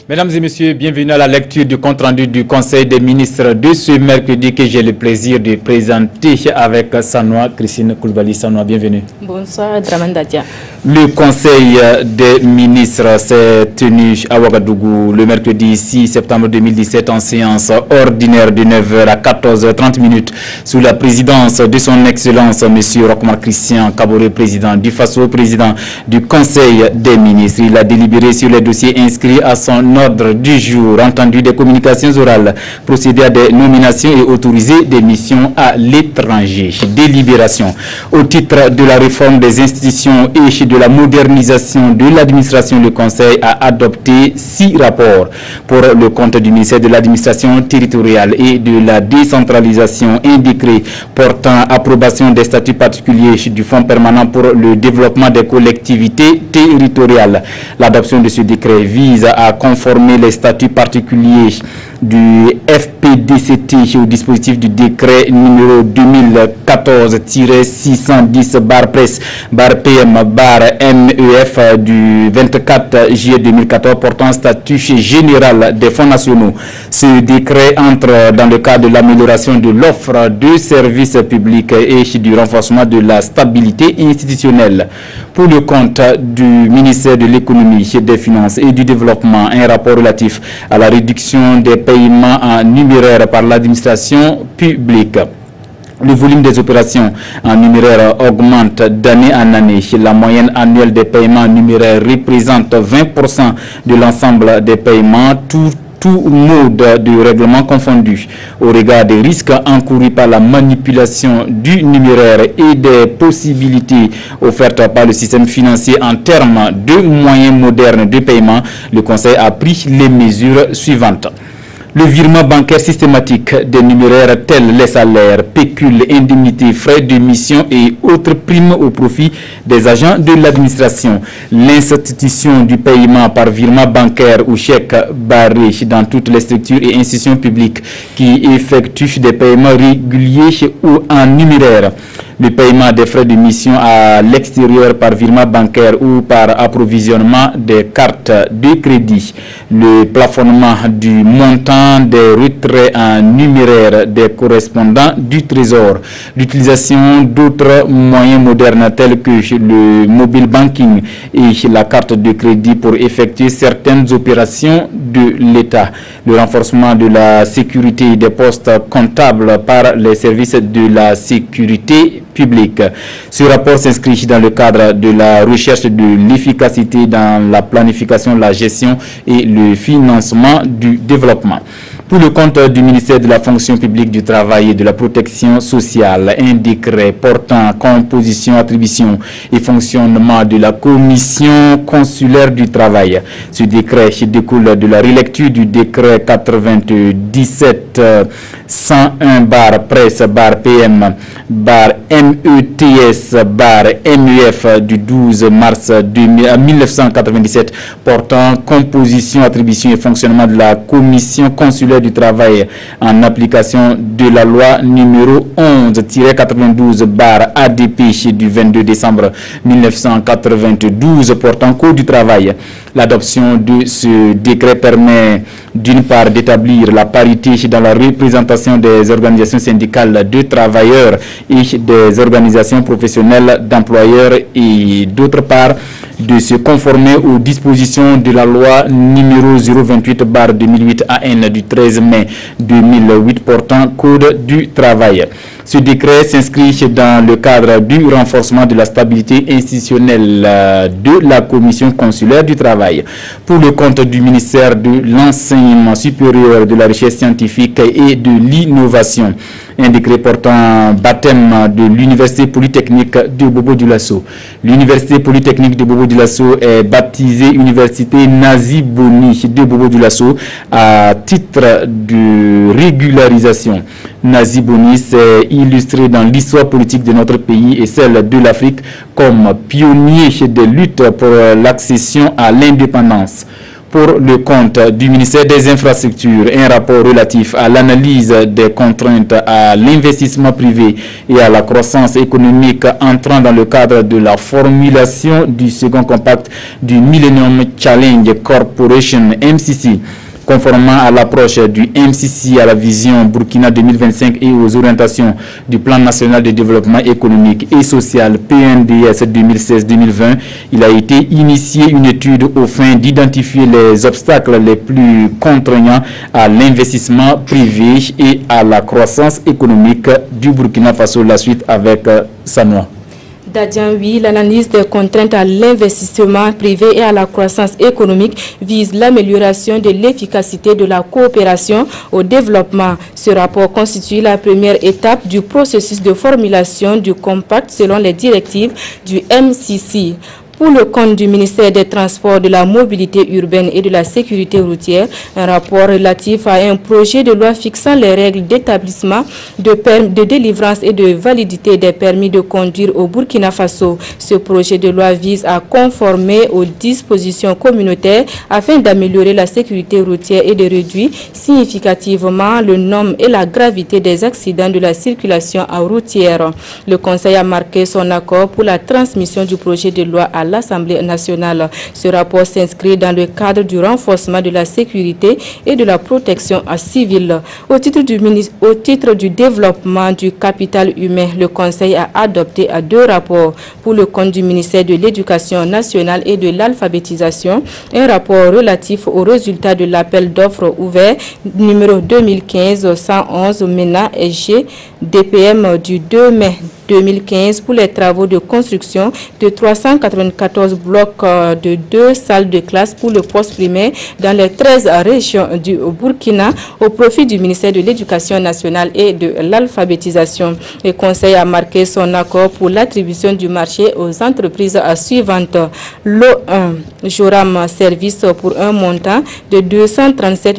Mesdames et messieurs, bienvenue à la lecture du compte-rendu du Conseil des ministres de ce mercredi que j'ai le plaisir de présenter avec Sanoa Christine Koulibaly. Sanoa, bienvenue. Bonsoir, Draman Dadia. Le Conseil des ministres s'est tenu à Ouagadougou le mercredi 6 septembre 2017 en séance ordinaire de 9h à 14h30 sous la présidence de son Excellence M. Rochmar Christian Kaboré, président du FASO, président du Conseil des ministres. Il a délibéré sur les dossiers inscrits à son ordre du jour, entendu des communications orales, procédé à des nominations et autorisé des missions à l'étranger. Délibération au titre de la réforme des institutions et de la modernisation de l'administration. Le Conseil a adopté 6 rapports pour le compte du ministère de l'administration territoriale et de la décentralisation, un décret portant approbation des statuts particuliers du Fonds permanent pour le développement des collectivités territoriales. L'adoption de ce décret vise à conformer les statuts particuliers du FPDCT au dispositif du décret numéro 2014-610/presse/PM/MEF du 24 juillet 2014 portant statut général des fonds nationaux. Ce décret entre dans le cadre de l'amélioration de l'offre de services publics et du renforcement de la stabilité institutionnelle. Pour le compte du ministère de l'économie, des finances et du développement, un rapport relatif à la réduction des paiements en numéraire par l'administration publique. Le volume des opérations en numéraire augmente d'année en année. La moyenne annuelle des paiements en numéraire représente 20% de l'ensemble des paiements, tout mode de règlement confondu. Au regard des risques encourus par la manipulation du numéraire et des possibilités offertes par le système financier en termes de moyens modernes de paiement, le Conseil a pris les mesures suivantes. Le virement bancaire systématique des numéraires tels les salaires, pécules, indemnités, frais de mission et autres primes au profit des agents de l'administration. L'institution du paiement par virement bancaire ou chèque barré dans toutes les structures et institutions publiques qui effectuent des paiements réguliers ou en numéraire. Le paiement des frais de mission à l'extérieur par virement bancaire ou par approvisionnement des cartes de crédit. Le plafonnement du montant des retraits en numéraire des correspondants du Trésor. L'utilisation d'autres moyens modernes tels que le mobile banking et la carte de crédit pour effectuer certaines opérations de l'État. Le renforcement de la sécurité des postes comptables par les services de la sécurité publique. Ce rapport s'inscrit dans le cadre de la recherche de l'efficacité dans la planification, la gestion et le financement du développement. Pour le compte du ministère de la fonction publique, du travail et de la protection sociale, un décret portant composition, attribution et fonctionnement de la commission consulaire du travail. Ce décret découle de la relecture du décret 97-100-1/presse/PM/METS/MEF du 12 mars 1997 portant composition, attribution et fonctionnement de la commission consulaire du travail en application de la loi numéro 11-92/ADP du 22 décembre 1992 portant code du travail. L'adoption de ce décret permet d'une part d'établir la parité dans la représentation des organisations syndicales de travailleurs et des organisations professionnelles d'employeurs et d'autre part de se conformer aux dispositions de la loi numéro 028/2008 AN du 13 mai 2008 portant code du travail. Ce décret s'inscrit dans le cadre du renforcement de la stabilité institutionnelle de la commission consulaire du travail. Pour le compte du ministère de l'enseignement supérieur, de la recherche scientifique et de l'innovation, un décret portant baptême de l'université polytechnique de Bobo-Dioulasso. L'université polytechnique de Bobo-Dioulasso est baptisée Université Nazi Boni de Bobo-Dioulasso à titre de régularisation. Nazi Boni s'est illustré dans l'histoire politique de notre pays et celle de l'Afrique comme pionnier des luttes pour l'accession à l'indépendance. pour le compte du ministère des Infrastructures, un rapport relatif à l'analyse des contraintes à l'investissement privé et à la croissance économique entrant dans le cadre de la formulation du second compact du Millennium Challenge Corporation MCC. Conformément à l'approche du MCC à la vision Burkina 2025 et aux orientations du Plan national de développement économique et social PNDS 2016-2020, il a été initié une étude aux fins d'identifier les obstacles les plus contraignants à l'investissement privé et à la croissance économique du Burkina Faso. La suite avec Sanoa. Dadian, oui, l'analyse des contraintes à l'investissement privé et à la croissance économique vise l'amélioration de l'efficacité de la coopération au développement. Ce rapport constitue la première étape du processus de formulation du compact selon les directives du MCC. Pour le compte du ministère des Transports, de la Mobilité urbaine et de la Sécurité routière, un rapport relatif à un projet de loi fixant les règles d'établissement, de délivrance et de validité des permis de conduire au Burkina Faso. Ce projet de loi vise à conformer aux dispositions communautaires afin d'améliorer la sécurité routière et de réduire significativement le nombre et la gravité des accidents de la circulation routière. Le Conseil a marqué son accord pour la transmission du projet de loi à l'Assemblée nationale. Ce rapport s'inscrit dans le cadre du renforcement de la sécurité et de la protection civile. Au titre du développement du capital humain, le Conseil a adopté 2 rapports pour le compte du ministère de l'Éducation nationale et de l'alphabétisation. Un rapport relatif aux résultats de l'appel d'offres ouvert numéro 2015-111 MENA SG DPM du 2 mai 2015 pour les travaux de construction de 394 blocs de 2 salles de classe pour le poste primaire dans les 13 régions du Burkina au profit du ministère de l'Éducation nationale et de l'alphabétisation. Le Conseil a marqué son accord pour l'attribution du marché aux entreprises suivantes. L'O1, Joram Service pour un montant de 237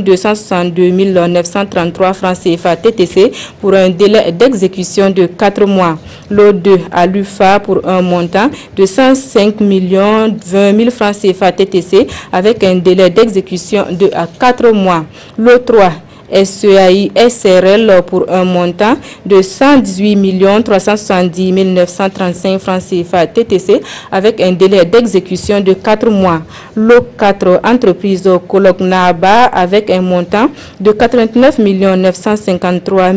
262 933 francs CFA TTC pour un délai d'exécution de 4 mois. L'O2 à l'UFA pour un montant de 105 20 000 francs CFA TTC avec un délai d'exécution de 4 mois. L'O3 SEAI SRL pour un montant de 118 370 935 francs CFA TTC avec un délai d'exécution de 4 mois. L'O4 entreprise Colognaba avec un montant de 89 953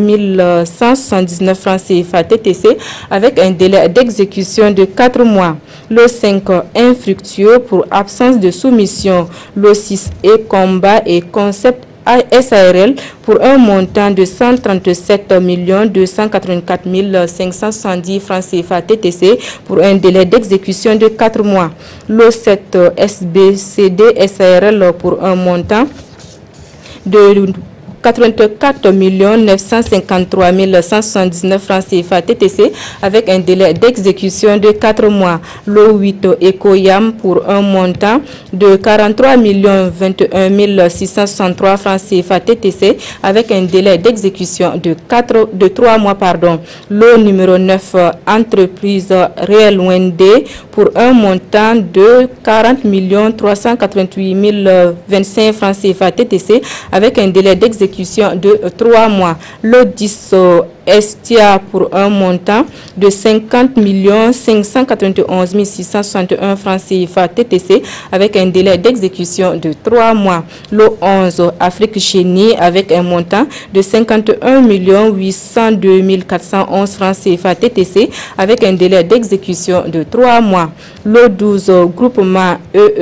179 francs CFA TTC avec un délai d'exécution de 4 mois. L'O5 infructueux pour absence de soumission. L'O6 et combat et concept SARL pour un montant de 137 284 570 francs CFA TTC pour un délai d'exécution de 4 mois. L'O7 SBCD SARL pour un montant de 84 953 179 francs CFA TTC avec un délai d'exécution de 4 mois. L'O8 Ecoyam pour un montant de 43 21 663 francs CFA TTC avec un délai d'exécution de 3 mois. L'O numéro 9 Entreprise Réel Wendé pour un montant de 40 388 025 francs CFA TTC avec un délai d'exécution de 3 mois. Le 10 Estia pour un montant de 50 591 661 francs CFA TTC avec un délai d'exécution de 3 mois. Le 11 Afrique Chénie avec un montant de 51 802 411 francs CFA TTC avec un délai d'exécution de 3 mois. Le 12 Groupement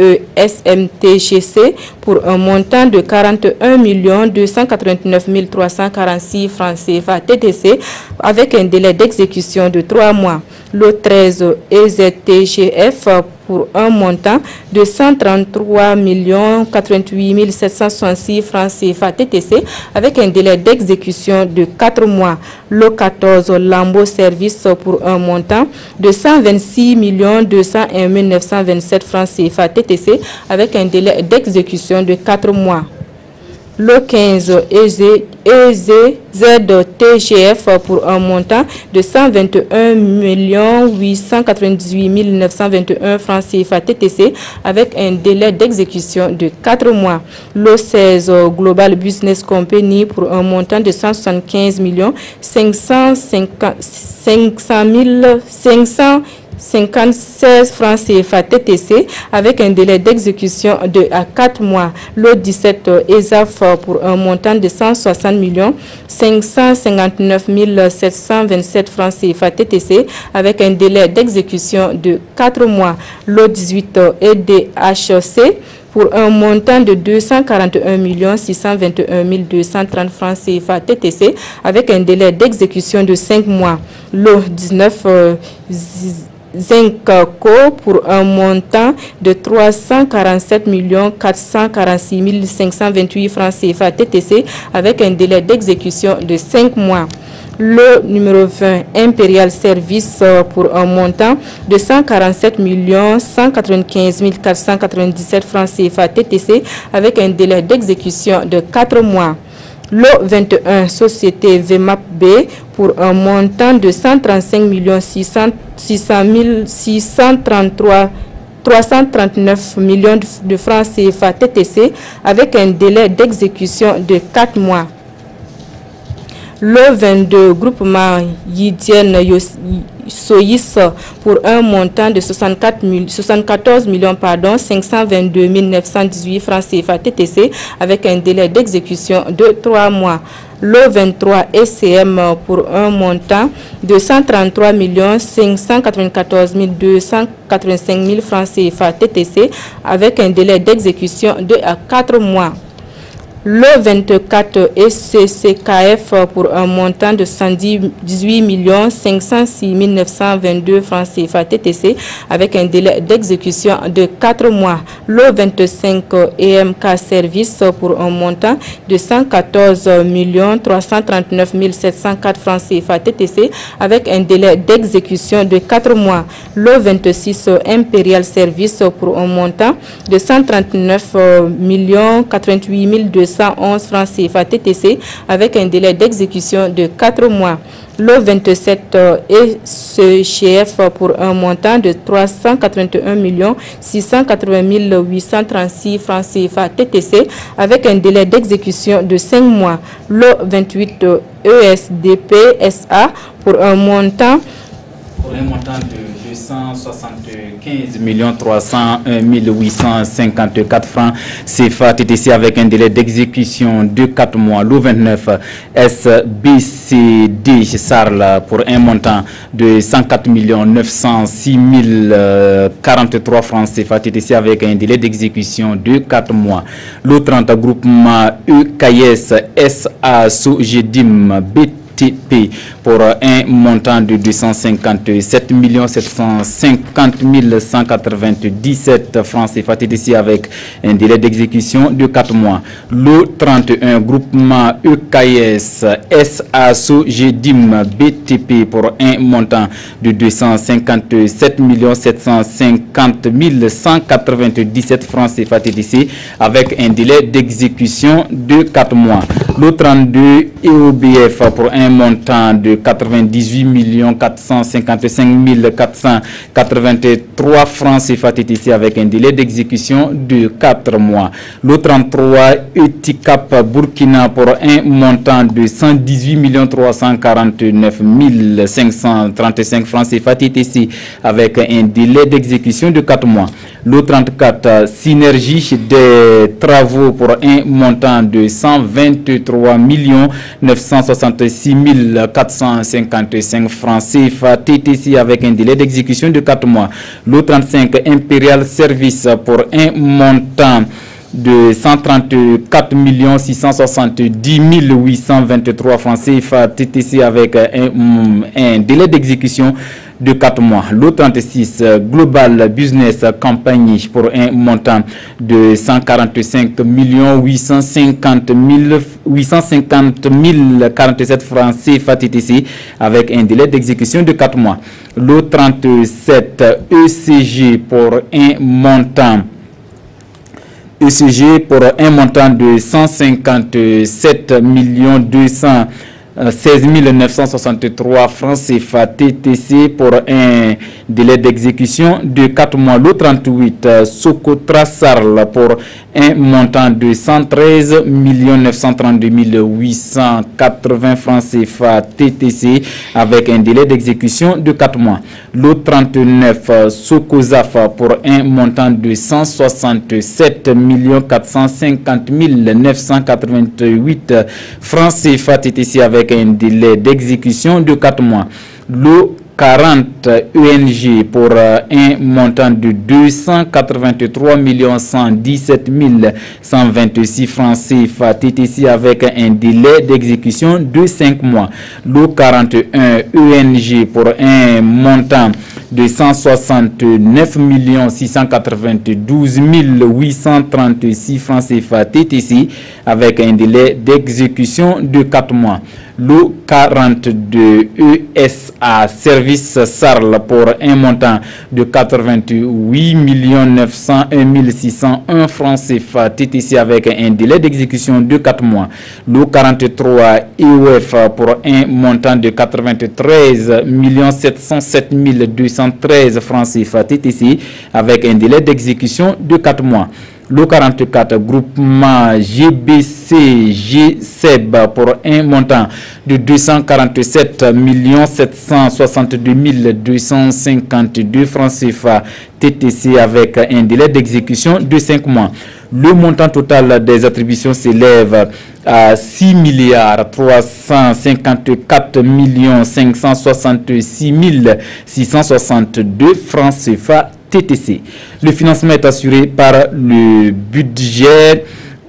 EESMTGC pour un montant de 41 289 346 francs CFA TTC avec un délai d'exécution de 3 mois. Le 13 EZTGF pour un montant de 133 88 766 francs CFA TTC avec un délai d'exécution de 4 mois. Le 14 Lambo Service pour un montant de 126 201 927 francs CFA TTC avec un délai d'exécution de 4 mois. Le 15 EZTGF pour un montant de 121 898 921 francs CFA TTC avec un délai d'exécution de 4 mois. Le 16 Global Business Company pour un montant de 175 556 francs CFA TTC avec un délai d'exécution de 4 mois. Le 17 ESAF pour un montant de 160 559 727 francs CFA TTC avec un délai d'exécution de 4 mois. Le 18 EDHC pour un montant de 241 621 230 francs CFA TTC avec un délai d'exécution de 5 mois. Le 19 Zinco pour un montant de 347 446 528 francs CFA TTC avec un délai d'exécution de 5 mois. Le numéro 20, Imperial Service pour un montant de 147 195 497 francs CFA TTC avec un délai d'exécution de 4 mois. Le 21, Société VMAP B pour un montant de 135 339 millions de francs CFA TTC avec un délai d'exécution de 4 mois. Le 22, Groupement Yidienne Soïs pour un montant de 74 522 918 francs CFA TTC avec un délai d'exécution de 3 mois. Le 23 ECM pour un montant de 133 594 285 francs CFA TTC avec un délai d'exécution de 4 mois. Le 24 ECCKF pour un montant de 118 506 922 francs CFA TTC avec un délai d'exécution de 4 mois. Le 25 EMK Service pour un montant de 114 339 704 francs CFA TTC avec un délai d'exécution de 4 mois. Le 26 Imperial Service pour un montant de 139 088 211 francs CFA TTC avec un délai d'exécution de 4 mois. Le 27 ECGF pour un montant de 381 680 836 francs CFA TTC avec un délai d'exécution de 5 mois. Le 28 ESDP SA pour un montant de 275 301 854 francs CFA TTC avec un délai d'exécution de 4 mois. Le 29 SBCD Sarl pour un montant de 104 906 043 francs CFA TTC avec un délai d'exécution de 4 mois. Le 30 Groupement EKS SA Sogedim BT pour un montant de 257 750 197 francs CFA TTC avec un délai d'exécution de 4 mois. Le 31 Groupement EKS SA Sogedim BTP pour un montant de 257 750 197 francs CFA TTC avec un délai d'exécution de 4 mois. Le 32 EOBF pour un montant de 98 455 483 francs CFA TTC avec un délai d'exécution de 4 mois. Le 33 ETICAP Burkina pour un montant de 118 349 535 francs CFA TTC avec un délai d'exécution de 4 mois. Le 34 Synergie des travaux pour un montant de 123 966 455 francs CFA TTC avec un délai d'exécution de 4 mois. Le 35 Imperial Service pour un montant de 134 670 823 francs CFA TTC avec un délai d'exécution de 4 mois. Le 36 Global Business Company pour un montant de 145 850 047 francs CFA TTC avec un délai d'exécution de 4 mois. Le 37 ECG pour un montant ECG pour un montant de 157 216 963 francs CFA. TTC pour un délai d'exécution de 4 mois. Le 38, Socotra Sarl pour un montant de 113 932 880 francs CFA TTC avec un délai d'exécution de 4 mois. Le 39, Socozaf pour un montant de 167 450 988 francs CFA TTC avec un délai d'exécution de 4 mois. Le 40 UNG pour un montant de 283 117 126 francs CFA TTC avec un délai d'exécution de 5 mois. Le 41 UNG pour un montant de 169 692 836 francs CFA TTC avec un délai d'exécution de 4 mois. Le 42 ESA Service SARL pour un montant de 88 901 601 francs CFA TTC avec un délai d'exécution de 4 mois. Le 43 EOF pour un montant de 93 707 213 francs CFA TTC avec un délai d'exécution de 4 mois. Le 44, groupement GBC GSEB pour un montant de 247 762 252 francs CFA TTC avec un délai d'exécution de 5 mois. Le montant total des attributions s'élève à 6 354 566 662 francs CFA TTC. Le financement est assuré par le budget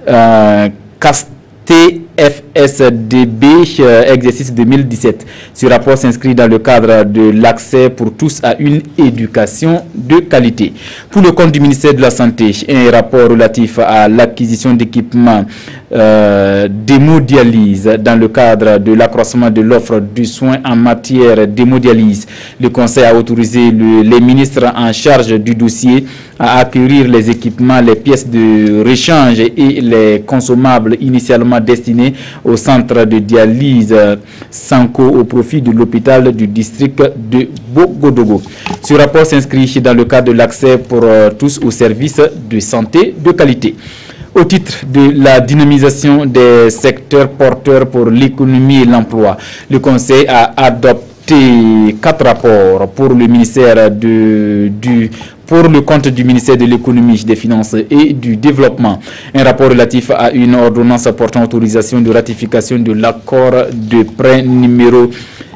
TFSDB exercice 2017. Ce rapport s'inscrit dans le cadre de l'accès pour tous à une éducation de qualité. Pour le compte du ministère de la Santé, un rapport relatif à l'acquisition d'équipements d'hémodialyse dans le cadre de l'accroissement de l'offre de soins en matière d'hémodialyse. Le Conseil a autorisé les ministres en charge du dossier à acquérir les équipements, les pièces de rechange et les consommables initialement destinés au centre de dialyse Sanko au profit de l'hôpital du district de Bogodogo. Ce rapport s'inscrit dans le cadre de l'accès pour tous aux services de santé de qualité. Au titre de la dynamisation des secteurs porteurs pour l'économie et l'emploi, le Conseil a adopté 4 rapports pour le ministère pour le compte du ministère de l'économie, des finances et du développement. Un rapport relatif à une ordonnance portant autorisation de ratification de l'accord de prêt numéro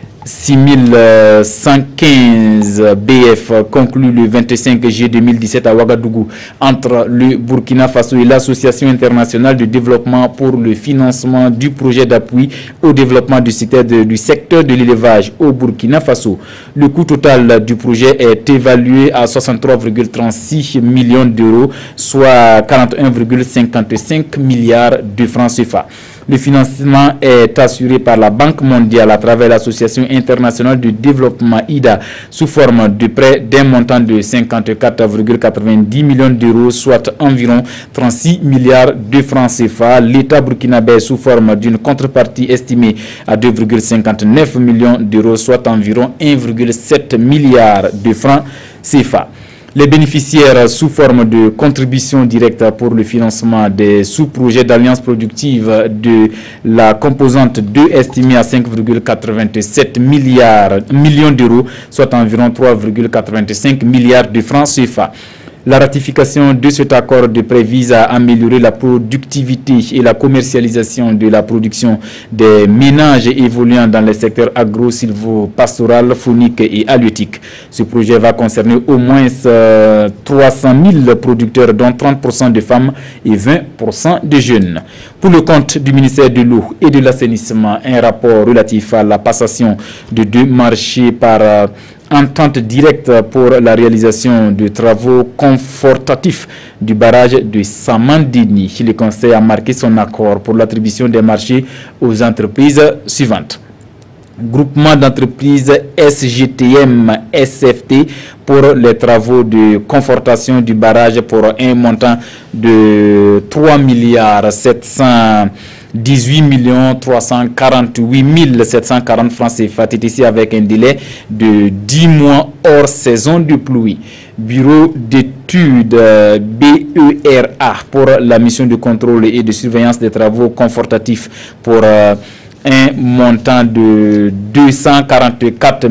6115 BF conclu le 25 juillet 2017 à Ouagadougou entre le Burkina Faso et l'Association internationale de développement pour le financement du projet d'appui au développement du secteur de l'élevage au Burkina Faso. Le coût total du projet est évalué à 63,36 millions d'euros, soit 41,55 milliards de francs CFA. Le financement est assuré par la Banque mondiale à travers l'Association internationale de développement IDA sous forme de prêt d'un montant de 54,90 millions d'euros, soit environ 36 milliards de francs CFA. L'État burkinabé sous forme d'une contrepartie estimée à 2,59 millions d'euros, soit environ 1,7 milliard de francs CFA. Les bénéficiaires sous forme de contribution directe pour le financement des sous-projets d'alliance productive de la composante 2 estimée à 5,87 millions d'euros, soit environ 3,85 milliards de francs CFA. La ratification de cet accord de prêt vise à améliorer la productivité et la commercialisation de la production des ménages évoluant dans les secteurs agro-silvo-pastoral, faunique et halieutique. Ce projet va concerner au moins 300 000 producteurs, dont 30% de femmes et 20% de jeunes. Pour le compte du ministère de l'eau et de l'assainissement, un rapport relatif à la passation de 2 marchés par entente directe pour la réalisation de travaux confortatifs du barrage de Samandini. Le Conseil a marqué son accord pour l'attribution des marchés aux entreprises suivantes. groupement d'entreprises SGTM SFT pour les travaux de confortation du barrage pour un montant de 3,348,740 francs CFA ici avec un délai de 10 mois hors saison de pluie. Bureau d'études BERA pour la mission de contrôle et de surveillance des travaux confortatifs pour un montant de 244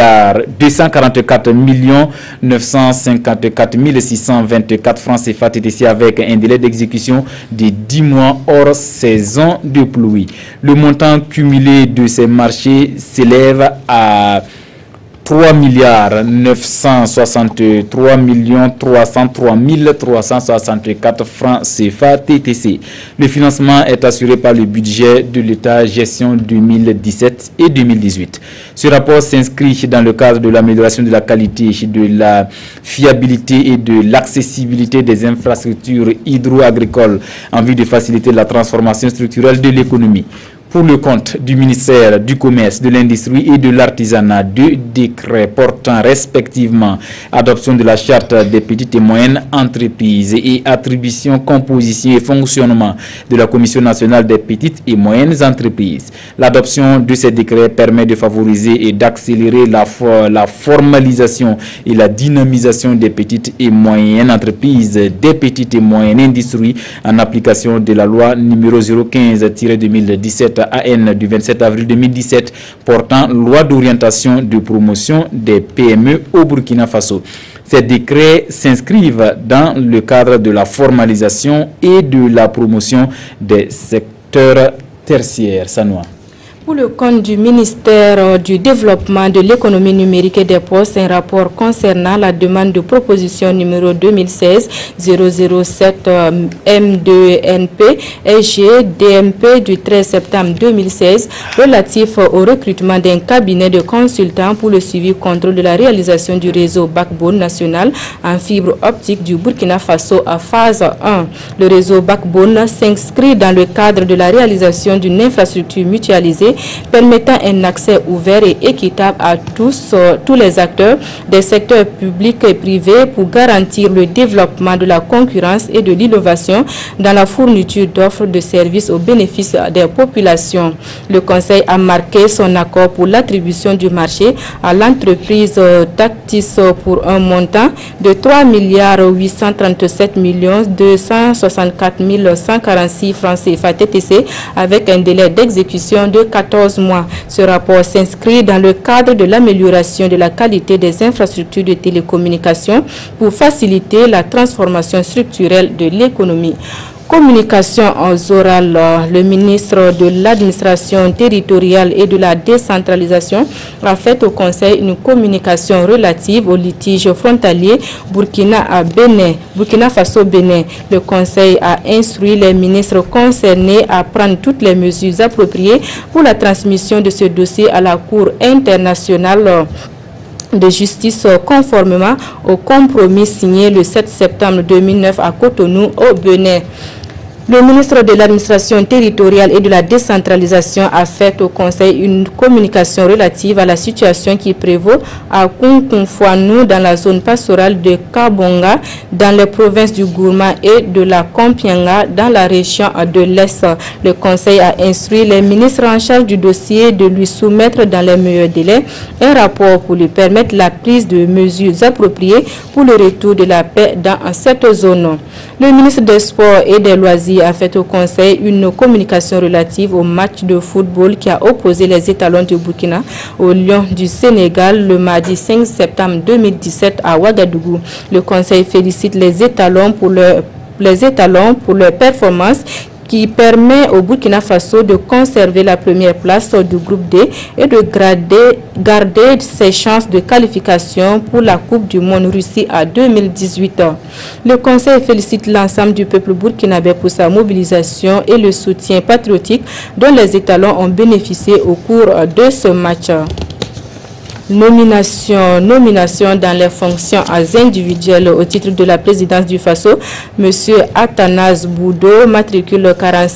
millions 954 624 francs CFA ici avec un délai d'exécution de 10 mois hors saison de pluie. Le montant cumulé de ces marchés s'élève à 3,963,303,364 francs CFA TTC. Le financement est assuré par le budget de l'État gestion 2017 et 2018. Ce rapport s'inscrit dans le cadre de l'amélioration de la qualité, de la fiabilité et de l'accessibilité des infrastructures hydro-agricoles en vue de faciliter la transformation structurelle de l'économie. Pour le compte du ministère du Commerce, de l'Industrie et de l'Artisanat, 2 décrets portant respectivement adoption de la charte des petites et moyennes entreprises et attribution, composition et fonctionnement de la Commission nationale des petites et moyennes entreprises. L'adoption de ces décrets permet de favoriser et d'accélérer la formalisation et la dynamisation des petites et moyennes entreprises, des petites et moyennes industries en application de la loi numéro 015-2017 AN du 27 avril 2017 portant loi d'orientation de promotion des PME au Burkina Faso. Ces décrets s'inscrivent dans le cadre de la formalisation et de la promotion des secteurs tertiaires. Sanoa. Pour le compte du ministère du Développement de l'économie numérique et des postes, un rapport concernant la demande de proposition numéro 2016-007 M2NP SG-DMP du 13 septembre 2016 relatif au recrutement d'un cabinet de consultants pour le suivi contrôle de la réalisation du réseau backbone national en fibre optique du Burkina Faso à phase 1. Le réseau backbone s'inscrit dans le cadre de la réalisation d'une infrastructure mutualisée permettant un accès ouvert et équitable à tous les acteurs des secteurs publics et privés pour garantir le développement de la concurrence et de l'innovation dans la fourniture d'offres de services au bénéfice des populations. Le Conseil a marqué son accord pour l'attribution du marché à l'entreprise Tactis pour un montant de 3,837 264 146 francs CFA TTC avec un délai d'exécution de 14 mois. Ce rapport s'inscrit dans le cadre de l'amélioration de la qualité des infrastructures de télécommunications pour faciliter la transformation structurelle de l'économie. Communication orale, le ministre de l'administration territoriale et de la décentralisation a fait au Conseil une communication relative aux litiges frontaliers Burkina Faso-Bénin. Le Conseil a instruit les ministres concernés à prendre toutes les mesures appropriées pour la transmission de ce dossier à la Cour internationale de justice conformément au compromis signé le 7 septembre 2009 à Cotonou au Bénin. Le ministre de l'administration territoriale et de la décentralisation a fait au Conseil une communication relative à la situation qui prévaut à Kunkunfuanou dans la zone pastorale de Kabonga, dans les provinces du Gourma et de la Kompianga dans la région de l'Est. Le Conseil a instruit les ministres en charge du dossier de lui soumettre dans les meilleurs délais un rapport pour lui permettre la prise de mesures appropriées pour le retour de la paix dans cette zone. Le ministre des Sports et des Loisirs a fait au Conseil une communication relative au match de football qui a opposé les étalons du Burkina aux Lions du Sénégal le mardi 5 septembre 2017 à Ouagadougou. Le Conseil félicite les étalons pour leur performance qui permet au Burkina Faso de conserver la première place du groupe D et de garder ses chances de qualification pour la Coupe du Monde Russie à 2018. Le Conseil félicite l'ensemble du peuple burkinabé pour sa mobilisation et le soutien patriotique dont les étalons ont bénéficié au cours de ce match. Nomination dans les fonctions individuelles au titre de la présidence du Faso. Monsieur Athanas Boudo, matricule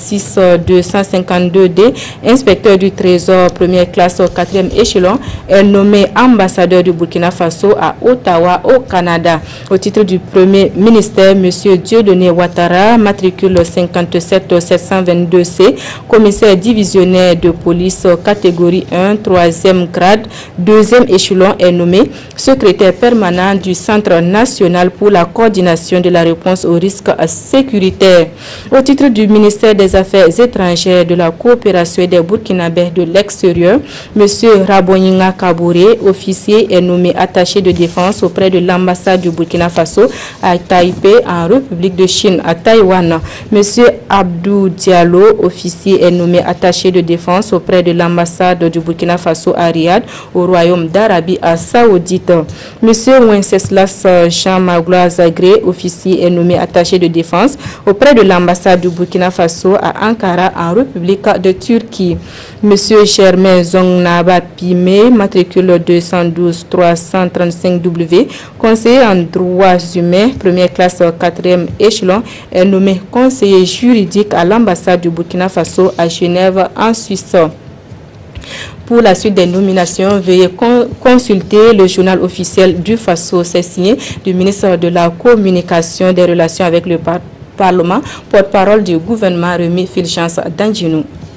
46252D, inspecteur du Trésor, première classe au 4e échelon, est nommé ambassadeur du Burkina Faso à Ottawa, au Canada. Au titre du premier ministère, monsieur Dieudonné Ouattara, matricule 57722C, commissaire divisionnaire de police catégorie 1, 3e grade, 2e échelon, est nommé secrétaire permanent du Centre national pour la coordination de la réponse aux risques sécuritaires. Au titre du ministère des Affaires étrangères, de la coopération et des Burkinabés de l'extérieur, M. Raboyinga Kabouré, officier, est nommé attaché de défense auprès de l'ambassade du Burkina Faso à Taipei, en République de Chine, à Taïwan. M. Abdou Diallo, officier, est nommé attaché de défense auprès de l'ambassade du Burkina Faso à Riyad, au Royaume d'Arabie Saoudite. M. Wenceslas Jean Magloire Zagré, officier, est nommé attaché de défense auprès de l'ambassade du Burkina Faso à Ankara, en République de Turquie. M. Germain Zongnaba Pimé, matricule 212-335W, conseiller en droits humains, première classe 4e échelon, est nommé conseiller juridique à l'ambassade du Burkina Faso à Genève, en Suisse. Pour la suite des nominations, veuillez consulter le journal officiel du Faso. C'est signé du ministre de la Communication, des Relations avec le Parlement, porte-parole du gouvernement, Rémi Fulgence Danjinou.